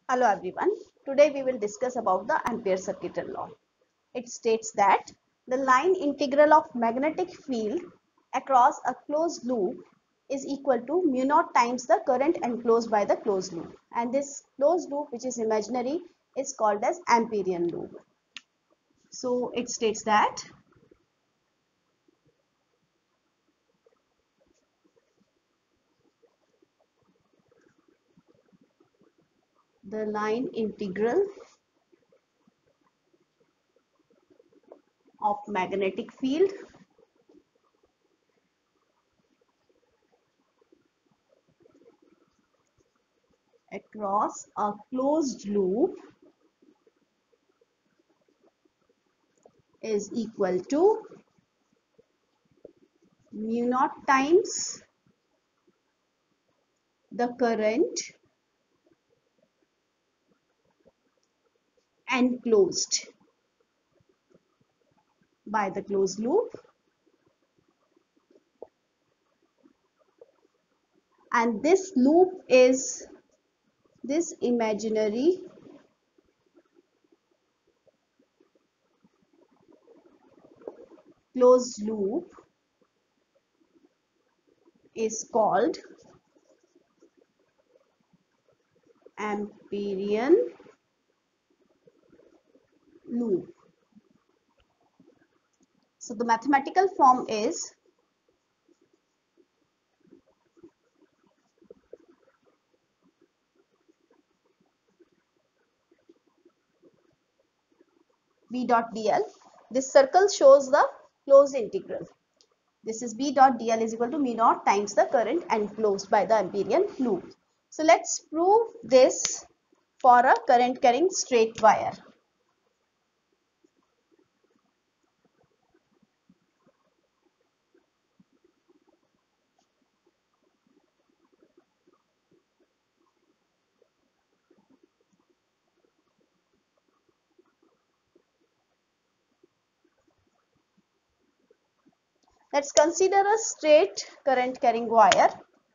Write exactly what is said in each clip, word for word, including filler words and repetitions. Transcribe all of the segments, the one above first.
Hello everyone. Today we will discuss about the Ampere circuital law. It states that the line integral of magnetic field across a closed loop is equal to mu naught times the current enclosed by the closed loop, and this closed loop, which is imaginary, is called as Amperian loop. So it states that the line integral of magnetic field across a closed loop is equal to mu naught times the current enclosed by the closed loop, and this loop is this imaginary closed loop is called Amperian loop. So the mathematical form is B dot dl. This circle shows the closed integral. This is B dot dl is equal to mu naught times the current enclosed by the Amperian loop. So let's prove this for a current carrying straight wire. Let's consider a straight current carrying wire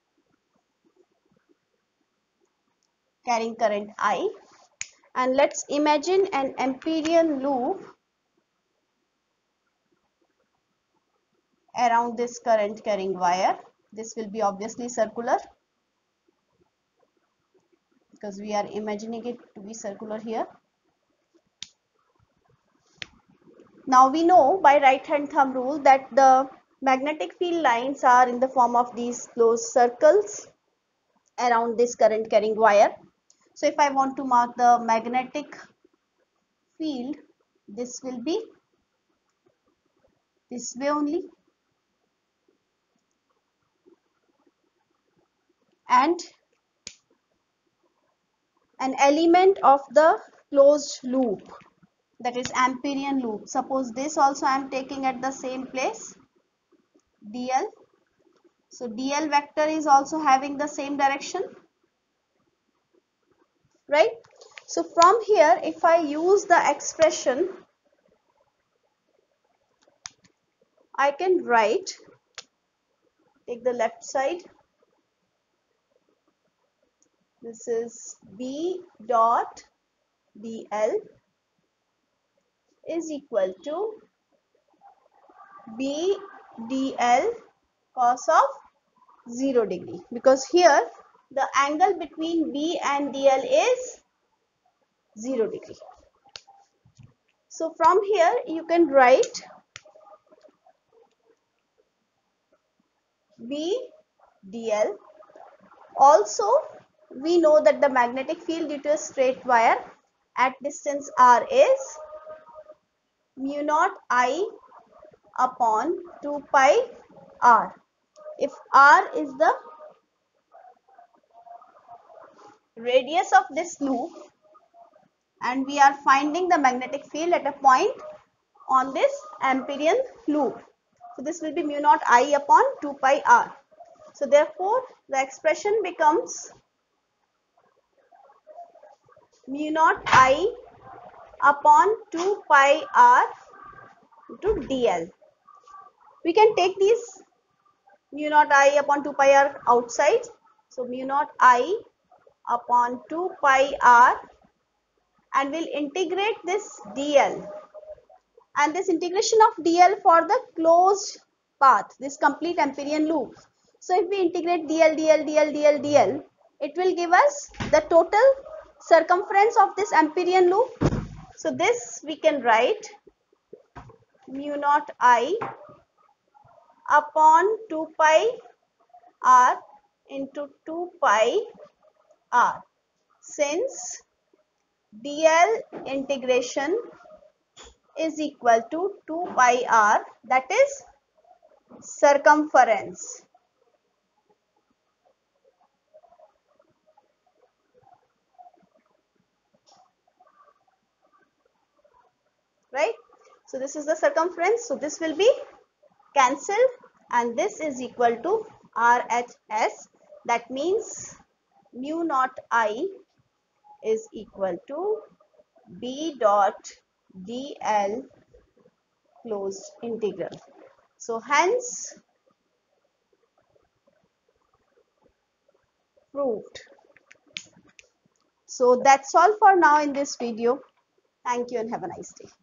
carrying current I, and let's imagine an Amperian loop around this current carrying wire. This will be obviously circular because we are imagining it to be circular here. Now we know by right hand thumb rule that the magnetic field lines are in the form of these closed circles around this current carrying wire. So if I want to mark the magnetic field, this will be this way only, and an element of the closed loop, that is Amperian loop. Suppose this also I am taking at the same place, dl. So dl vector is also having the same direction, right? So from here, if I use the expression, I can write, take the left side, this is B dot dl is equal to B dl cos of zero degree, because here the angle between B and dl is zero degree. So from here you can write B dl. Also we know that the magnetic field due to a straight wire at distance r is mu naught I upon two pi r. If r is the radius of this loop and we are finding the magnetic field at a point on this Amperian loop, so this will be mu naught I upon two pi r. So therefore the expression becomes mu naught I upon two pi r to dl. We can take these mu naught I upon two pi r outside. So mu naught I upon two pi r, and we'll integrate this dl, and this integration of dl for the closed path, this complete Amperian loop. So if we integrate dl, dl, dl, dl, dl, it will give us the total circumference of this Amperian loop. So this we can write mu naught I upon two pi r into two pi r, since dl integration is equal to two pi r, that is circumference. Right? So this is the circumference. So this will be cancelled, and this is equal to R H S. That means mu naught I is equal to B dot dl closed integral. So hence proved. So that's all for now in this video. Thank you and have a nice day.